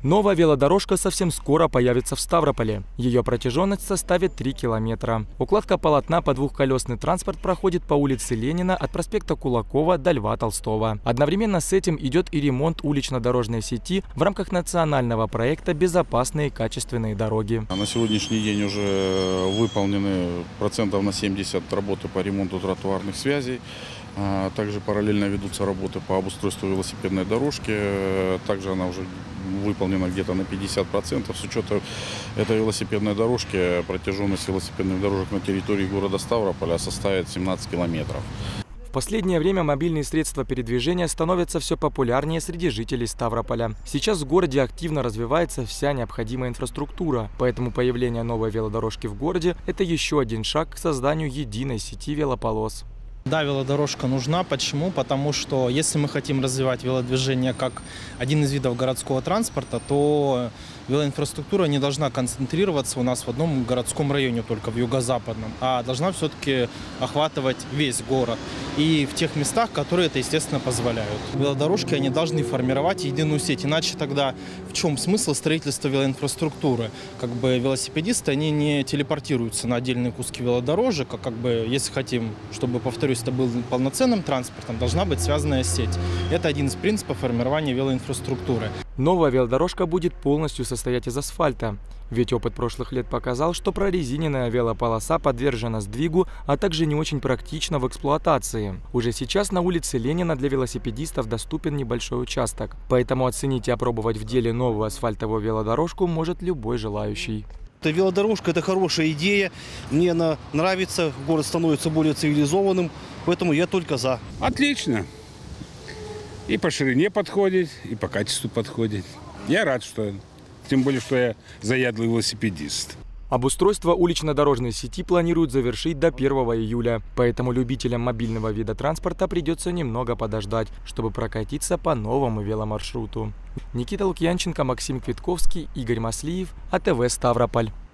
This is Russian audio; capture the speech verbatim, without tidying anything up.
Новая велодорожка совсем скоро появится в Ставрополе. Ее протяженность составит три километра. Укладка полотна под двухколесный транспорт проходит по улице Ленина от проспекта Кулакова до Льва Толстого. Одновременно с этим идет и ремонт улично-дорожной сети в рамках национального проекта «Безопасные и качественные дороги». На сегодняшний день уже выполнены процентов на семьдесят работы по ремонту тротуарных связей. Также параллельно ведутся работы по обустройству велосипедной дорожки. Также она уже выполнена где-то на пятьдесят процентов. С учетом этой велосипедной дорожки протяженность велосипедных дорожек на территории города Ставрополя составит семнадцать километров. В последнее время мобильные средства передвижения становятся все популярнее среди жителей Ставрополя. Сейчас в городе активно развивается вся необходимая инфраструктура, поэтому появление новой велодорожки в городе – это еще один шаг к созданию единой сети велополос. Да, велодорожка нужна. Почему? Потому что если мы хотим развивать велодвижение как один из видов городского транспорта, то велоинфраструктура не должна концентрироваться у нас в одном городском районе, только в юго-западном, а должна все-таки охватывать весь город и в тех местах, которые это, естественно, позволяют. Велодорожки, они должны формировать единую сеть, иначе тогда в чем смысл строительства велоинфраструктуры? Как бы велосипедисты, они не телепортируются на отдельные куски велодорожек, а как бы, если хотим, чтобы, повторюсь, это был полноценным транспортом, должна быть связанная сеть. Это один из принципов формирования велоинфраструктуры. Новая велодорожка будет полностью состоять из асфальта. Ведь опыт прошлых лет показал, что прорезиненная велополоса подвержена сдвигу, а также не очень практична в эксплуатации. Уже сейчас на улице Ленина для велосипедистов доступен небольшой участок. Поэтому оценить и опробовать в деле новую асфальтовую велодорожку может любой желающий. Велодорожка – это хорошая идея, мне она нравится, город становится более цивилизованным, поэтому я только за. Отлично. И по ширине подходит, и по качеству подходит. Я рад, что, тем более, что я заядлый велосипедист. Обустройство улично-дорожной сети планируют завершить до первого июля, поэтому любителям мобильного вида транспорта придется немного подождать, чтобы прокатиться по новому веломаршруту. Никита Лукьянченко, Максим Квитковский, Игорь Маслиев, АТВ Ставрополь.